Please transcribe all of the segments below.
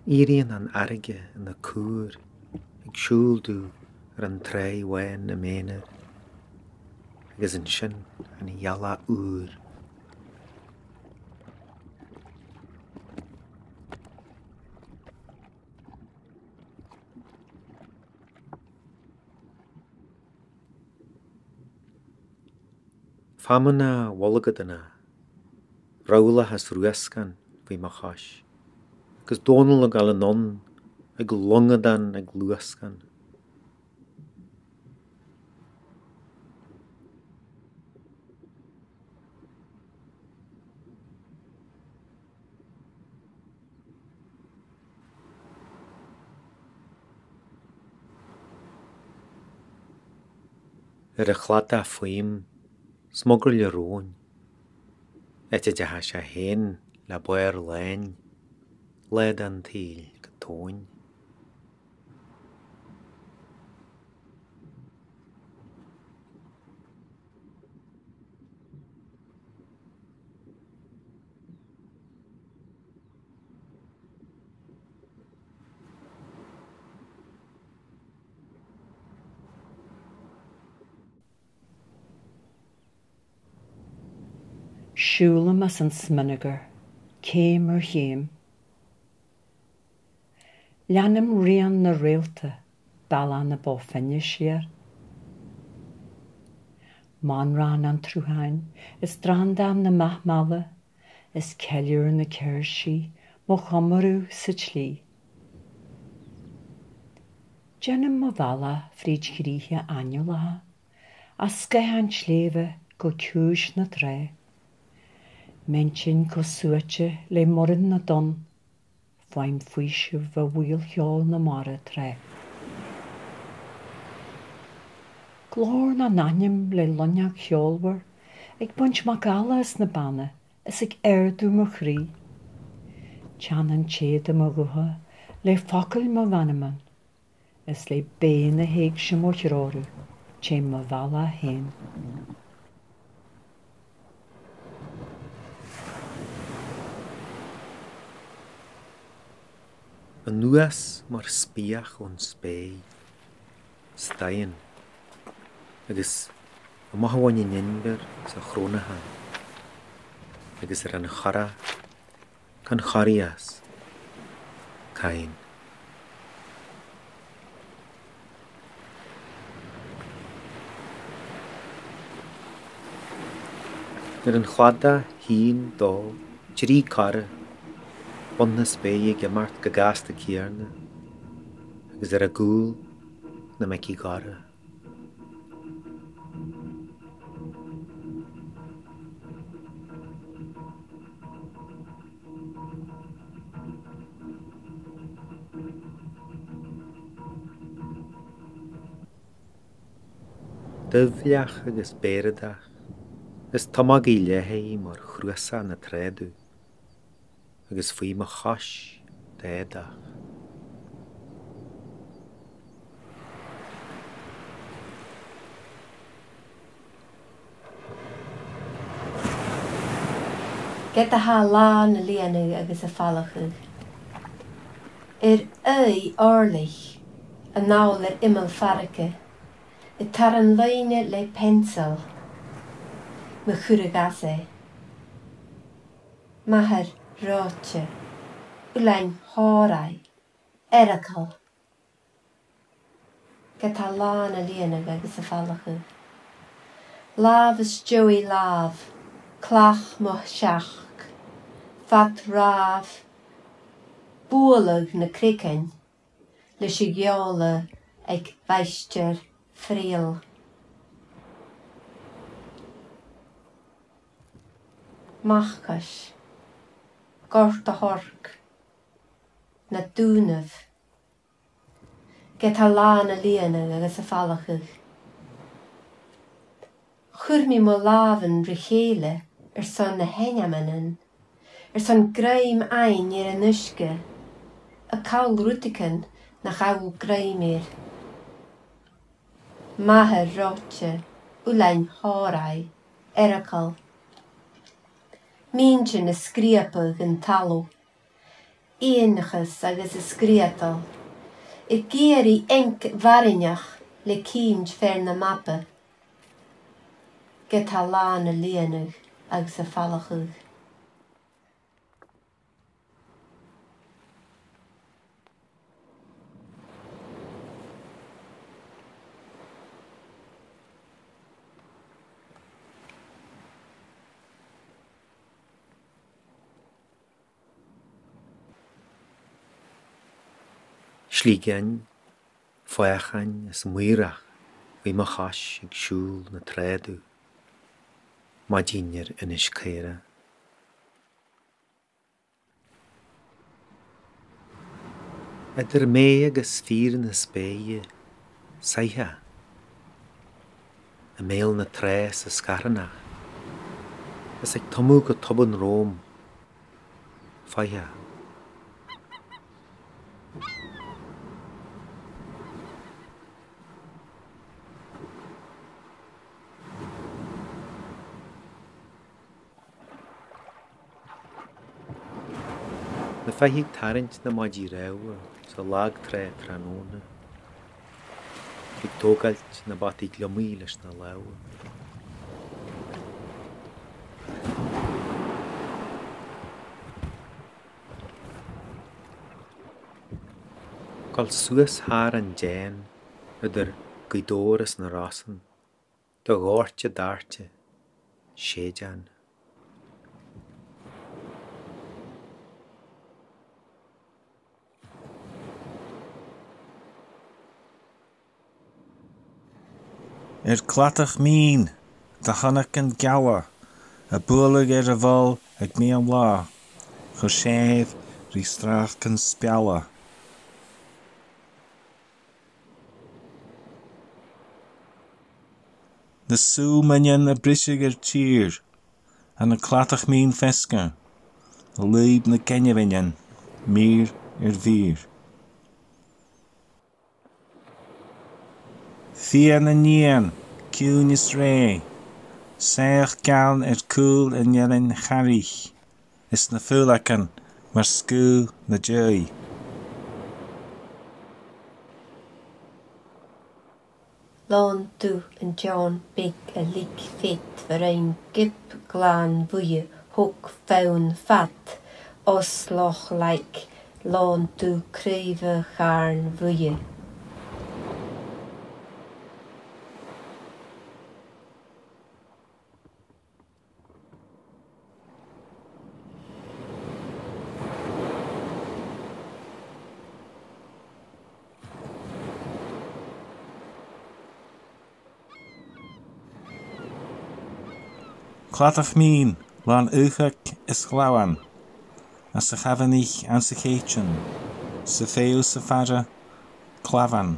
Íríonn an airge in na cúr, ag siúldú an tré wain na méanair, agus an sin an dheala úr. Famana walgadana, raula has ruascan fi machash, agus donal ag alanon, ag longadan ag luascan. A chlada fuim, smogr le rón, ete de ha se hen le Baird lein, led an tíl go tóin. Siúlam as an sminigar, céim ar chéim. Leanam rian na réalta, balla na bófinne siar. Man ran an Srutháin, is drandam na mahmala, is ceilear na ceirsí, mo chomarú sa tlí. Jenam mo balla fríd gríthe aniolatha, as scahan sléve go cúis na tré. Mensin go suaite le morin na don, faim fuisiú va bhuiil cheol na mara tré. Glór na nanim le lonneach cheolwar, ag bunt magalas na banna, is ag erdú mo chrí. Tjanan chéad mo guha, le fakul mo vanaman, is le béna héig sem mo chróru, ché mo vala hen. An nuas mar spiach o'n spé, staien, agus a mahawan in inver sa Rona Dhòmhnallach, agus an chara, can charias, cain. An chhlada hín dó, trí cara, bon na spé ag mart go gasta céarna, agus a gúil na meici gara. Dubhleach agus Bairdach, is tamagaí leithéí mar chruasa na tréadú, agus faoi mo chas déadach. Get a ha lá na líanú agus a fallachug. Orlaich, a náil imel farracha, I tar an leine le pencil, me churach é. Mahar ráte, ulein hárai, Earagail. Get a lá na líanú agus a fallachug. Láv is joey láv, clach mo seach, fat ráv, búalag na cricin, leis I gheola ag aistear fríal. Machcas, gort a horc, na dúinn. Get a lá na líanú agus a fallachug. Chur mi mo lávan chéile son na henyamanin, son graim ein a nuske, a caul rutiken na caul graimir. Mahar ráte, ulein hárai, Earagail. Míntje na skriapag an talú, Éanachas agus is scríatal. I géirí enc bharineach le cínt fear na mappa. Ge tá lá na líonadh agus a fallachúg. Slígein, foiachain is muirach, bhí mo chais ag siúl na tréadú, má dínear inis chéile. Idir mé agus fír na spéie, saithe, a méal na trés a scarnach, is ag tomú go toban róm, foihe. Na feigh tarint na maidí réha sa lag tré tróna. Bhí tógailt na batí glomí leis na leha. Gáil suas thar an déan idir gaidóras na rasan, do gáirte darte, séidean. Clatach mín, da channach an gawa, a búlaigh a bhol ag mí an lá, chu séad rí strach can spiala. Na sú manan a brisig tír, a na clatach mín fesca, a líb na Gillebrìde mír vír. Fia na nían, cún is ré, seach gan cúl a ngelin charich, is na fúlacan mar scú na djoi. Lán tú an John big a lig fit ver ein gip glán bhuie hook faun fat, osloch like lán tú kréve garn bhuie. Clatach mín, lán uachach is gláwan, a sa chafanich an sa chéitsin, sa féú sa fara, clavan.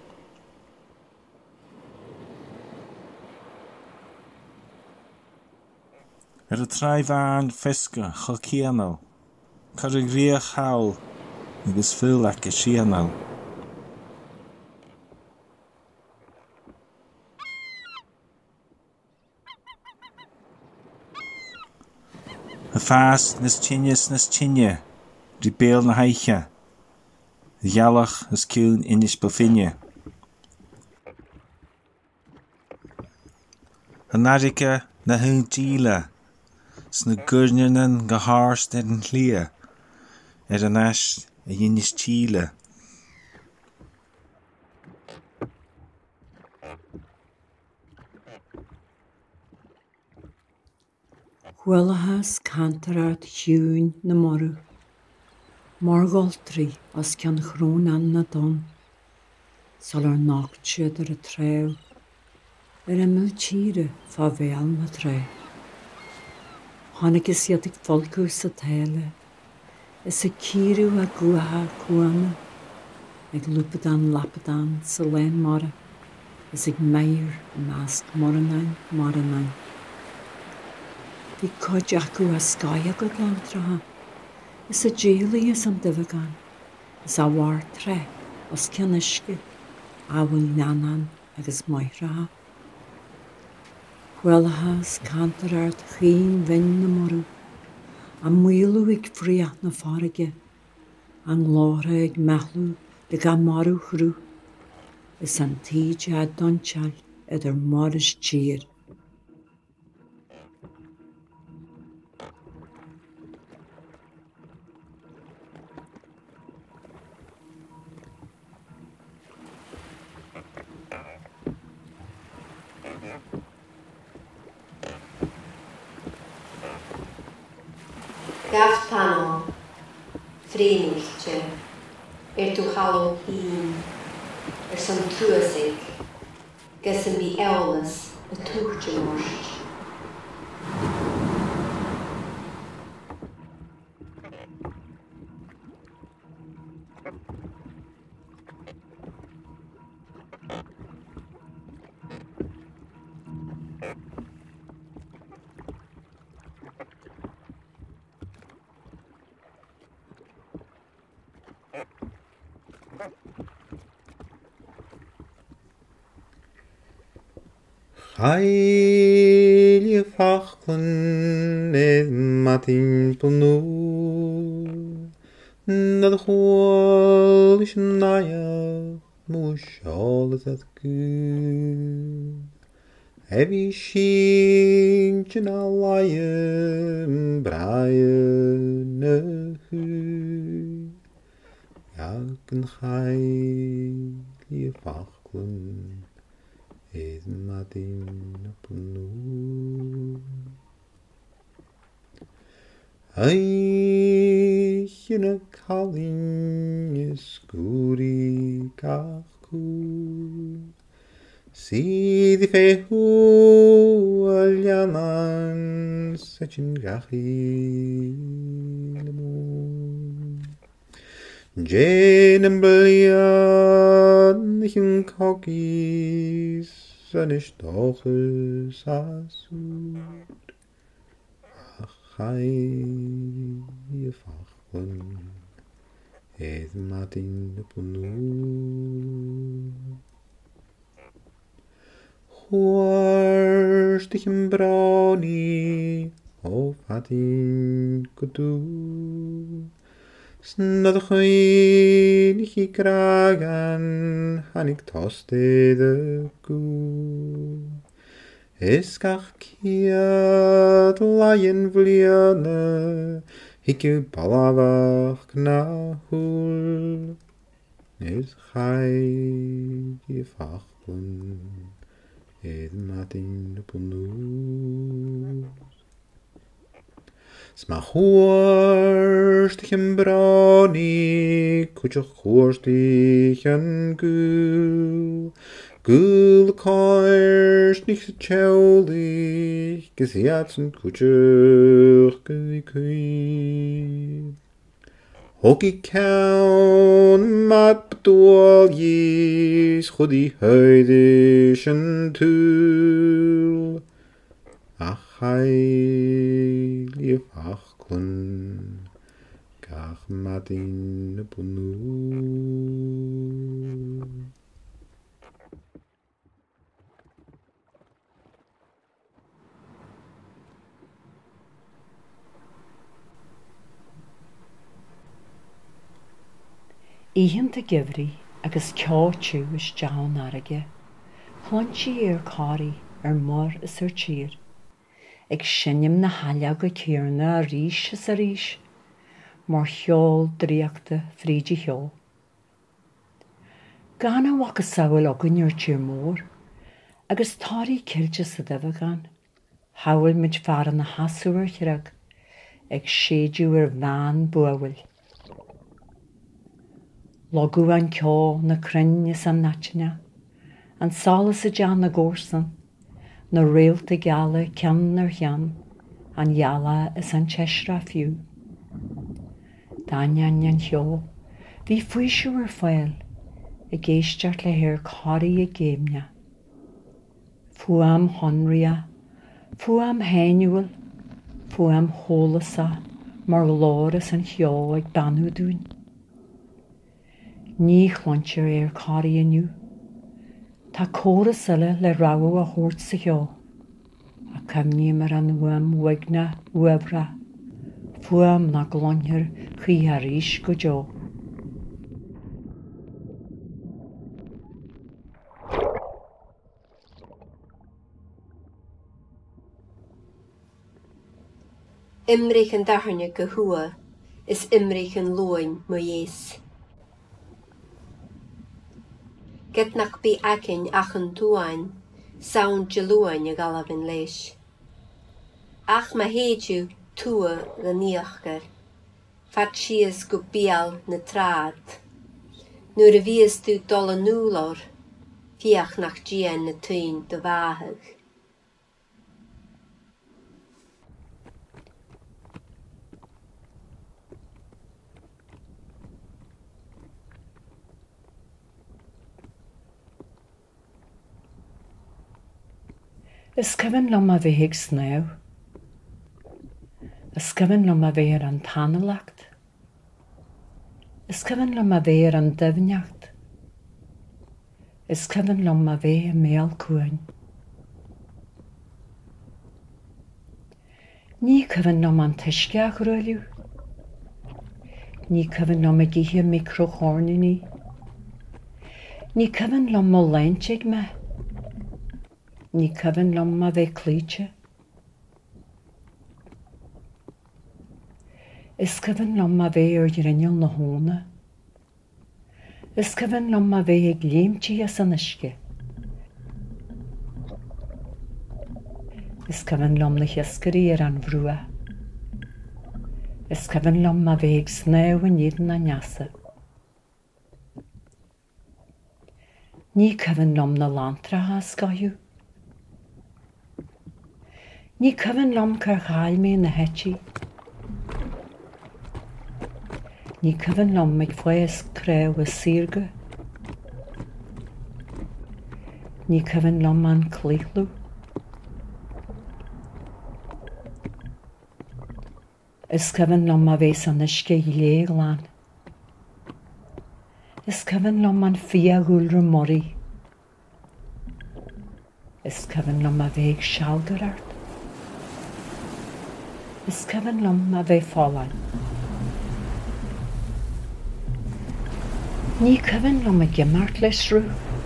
A tráimhán fesca cho cíanal, chur a gríoch hawl, agus fúlach a síanal. A fast nas tinne, rí béal na haiche, dhealach is cún inis bofinne. A nárica na hún díla, sna gurnearnan go hást an lia, an ast a inis tíle. Hualahas cantarad dúinn na morú, margoltrí as cean chrún an na don, sal nacht siad a tréw, a mú tíre fá bhéal na tré. Hannig is iad ag folcú sa téile, is a círu a guatha cuana, ag lúpadan lapadan sa lén mara, is ag meir nasc maranain. Bhí coid acu a scaia go lantratha, is a díalaí is an duhagan, is a bhhar tre os ceannisce, a bhfuil nanan agus maithratha. Hualahas cantarad chin vin na morú, a muilú ag fríach na farige, an glóra ag meallú de ga marú chrú, is an tíide a donseal idir maris tír. Gaf panel, frínichte, tú haló hín, san túasig, gus an bhí eolas a túchte morst. Chhéile fachlan matin plnú, na chóil is náia mú seolas at gú. Heavy sin na laia braia na hú. Ag an chhéile fachlan matin plnú. Aistear na cálín is gúri gachú, síd féú a leanan sa sin rachaidh le mún. Jane an blian ich an cogis san isteachas asúd, a chhéile fachlan matin plnú. Chóirstich an bránaí ó fatin go dú, snad a chuin i gragan hanig tostead a gú. Is gach ciad laien bbliana hiciú balabach na húl. Is chhéile fachlan matin plnú. Sma chóirstich an bránaí cúteach chóirstich an gúl. Gúl cáirstich sa teolaigh gus iad san cúteach go i cuí. Hogi ceann mat bedóil dhíos chudí haidish an túl. A chhéile fachlan gach matin plnú. Íhan de Gillebrìde agus ceáitiú is dean aige, chlantaí cárí mar is tír. Ag sinnim na haile go céarna a ríis is a ríis, mar cheol dríochta fríde cheol. Gana wacha saoil agan ar tír mór, agus táirí cilte sa dibhagan, hail muid fear na hasúar churach, ag séadú ar bhean buail. Logú an ceá na crinne san natina, an salas a dean na górsan, na réalta geala cean ar chean, an geala is an teisra fiú. Daine an cheá, bhí faoisiú ar fáil, a géisteart le hir cárí a géimne. Fuam honria, fuam héinúil, fuam hólasa, mar láras an cheá ag banú dúinn. Ní chlantir ar cárí aniu, tá córas ile le ráú a thuirt sa cheá, a cymní mar an uam wigna uabra, fuam na glonhir chuí a ríis go deó. Imrich an daharne go hua, is imrich an loin mo yes. Get nach bí acin ach an dúinn, sound jeluain a galavin leis. Ach ma héidú tua le níochgar, fat sias go bial na trad. Nuair a bhías tú dul an núlár, fiach nach gian na tuin de bháthag. Is cyfan lom a bheith snew. Is cyfan lom a bheith an tanalacht. Is cyfan lom a bheith an dyfniacht. Is cyfan lom a bheith mêl cwyn. Ní cyfan lom an tysgiach rwyliw. Ní cyfan lom a gihir microchorni ni. Ní cyfan lom o leintig me. Ní cyfan lom a bheith clíte. Is cyfan lom a bheith rinneal na hóna. Is cyfan lom a bheith gléimtí as an isce. Is cyfan lom na hiascarí an bhrua. Is cyfan lom a bheith snew yn iad na neasa. Ní cyfan lom na lantra a sgaiw. Ní cyfan lom cyrchael me na hetí. Ní cyfan lom meid fwys crew y sirga. Ní cyfan lom an cleichlw. Is cyfan lom a feis an ysge I le lan. Is cyfan lom an ffia hwlr mori. Is cyfan lom a feig sialgarart. Is cyfan lom a fe ffolan. Ní cyfan lom a gymart les rw.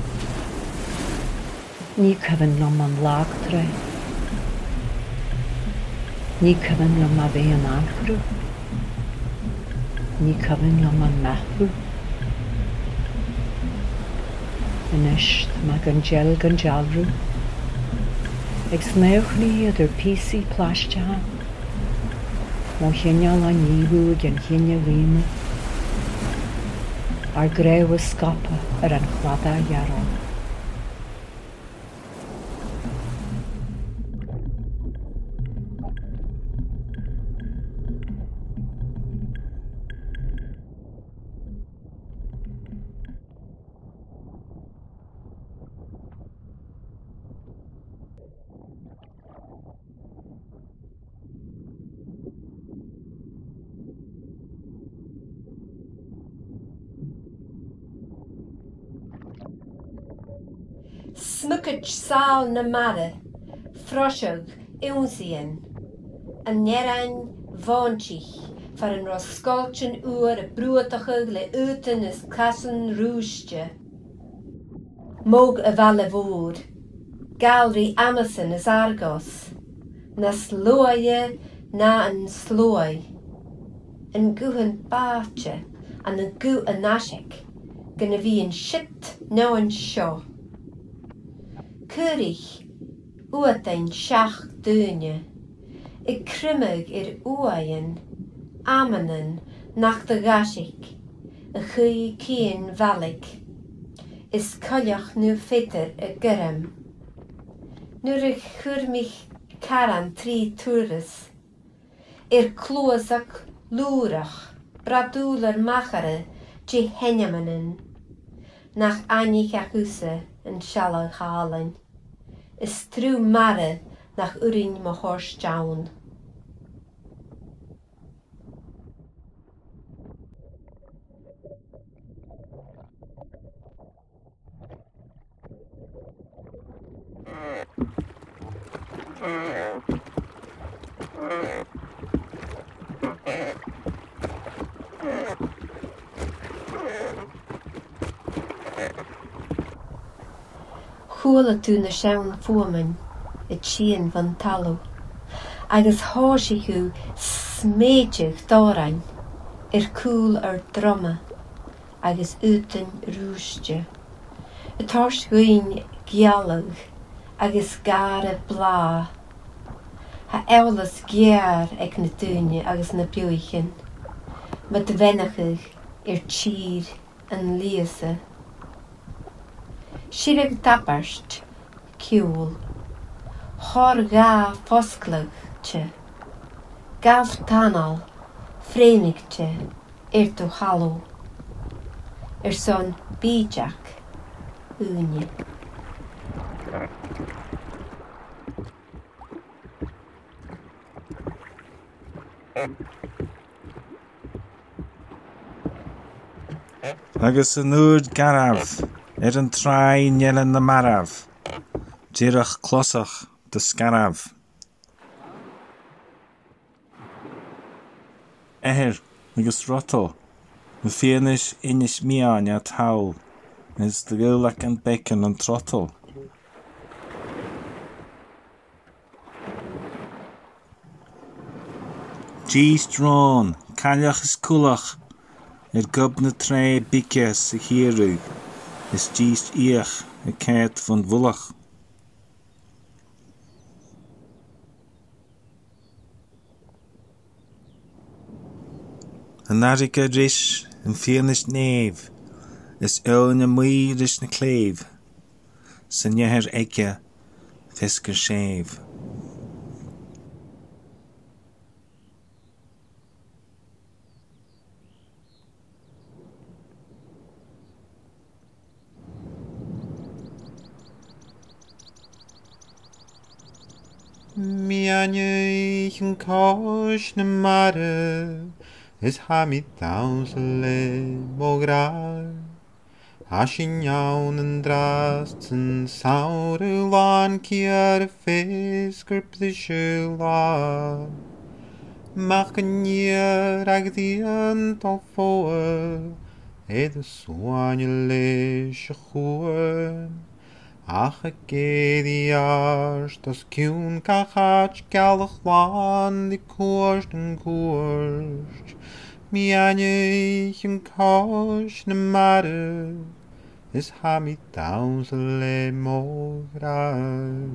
Ní cyfan lom an lagtre. Ní cyfan lom a fe an anhrw. Ní cyfan lom an methrw. Yn ysht ma gynjalrw. Ag snewch ni ydyr pisi plastia. Mo hynnial a níhw gan hynnia wima. Ar grew y scopa an chwada iarol. Smukaj sal na mara, frosog iwnsian, an nerain vaantich, for an roskolchen uur a broetachig le uten is kassen roestje. Mog a valle vood, galri Amazon is Argos, na sloje na an sloy, an guhen baatje, an a gu a nashik, gonna vi an shit no an shaw. Churach, uatain seach dúine, I crimig uaien, amanan nach de gasik, a chui cían bhealaigh, is coileach nu fitter a gyrem. Nuair a churmich caran trí thuras, clóasach lúrach, bradúlar machare, dí henyamanin, nach ainich achusa an shallow halen. Is trú mare nach urin ma hors jaun. Chúla tú na sean fuaman, I tían van talú. agus háisiú sméiteach dárain cúl drama agus útain rúiste. Táirtguin gealaigh agus gara blá. Ha eolas gear ag na dúine agus na buichin, ma de venachig tír an líasa. Sirig dabarst, ciúl, thar gá fosclaigte, gaf tanal, frénigte, tú haló, son bídeach, úne. Agus an úd garabh an trai ngelan na marabh, díreach closach de scarabh. Ehir agus rotto, na féanis inis miáin a taul, is de gulach an beccan an trotto. Gís drón, callach is coolach, gub na tre bice sa hiarú, is gís íach céit van bhullach. An arica ris an féanis néamh, is na muid ris na cléamh, sa nethir eice fiscar séamh. Mianich yn cosh na mare, is ha mi daws le mograr. Ashin iawn yn drast yn sawr y lan ciar y fisg plisio la. Mach yn iar ag ddian tol ffoa, y swan y leis y chwr. Ach a gédi ars, das ciún cachach galach lan di cuarsht yn cuarsht. Mi anich yn cosh na mare, is ha mi daws le mograr.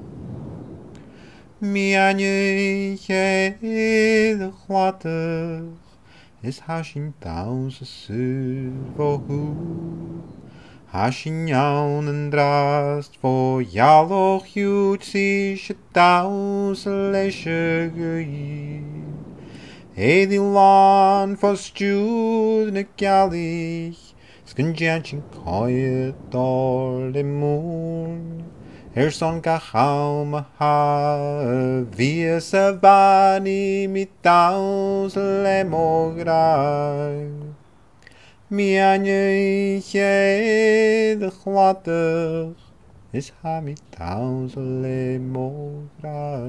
Mi anich the chlatach, is ha sin daws a sur vo hu. Ashin iawn yn drast fo ialoch hiwt si daws leis y gwyr. Eddi lan fo stwd na galich, sgyndiant sy'n coed dor le mwn. Son gachaw ma ha, fies y fani mi daws le mograr. Mi anich the chlatach, is ha mi daws le mograr.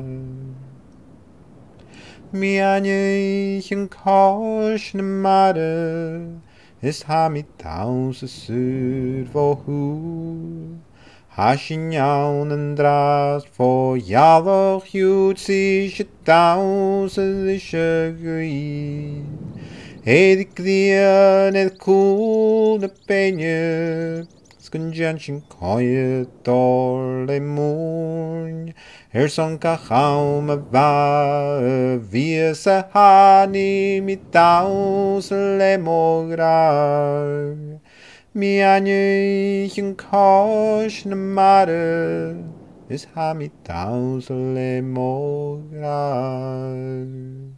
Mi anich yn cosh na mare, is ha mi daws y sur fo hŵr. Ashin iawn yn drast fo ialoch hiwt si daws leis y gwyr. Eddi gdian cŵl na beine, sgyndian sy'n coed dor le mwn. Son gachaw ma fa, fies a hani mi daws le mograr. Mi anich yn cosh na mare, is ha mi daws le mograr.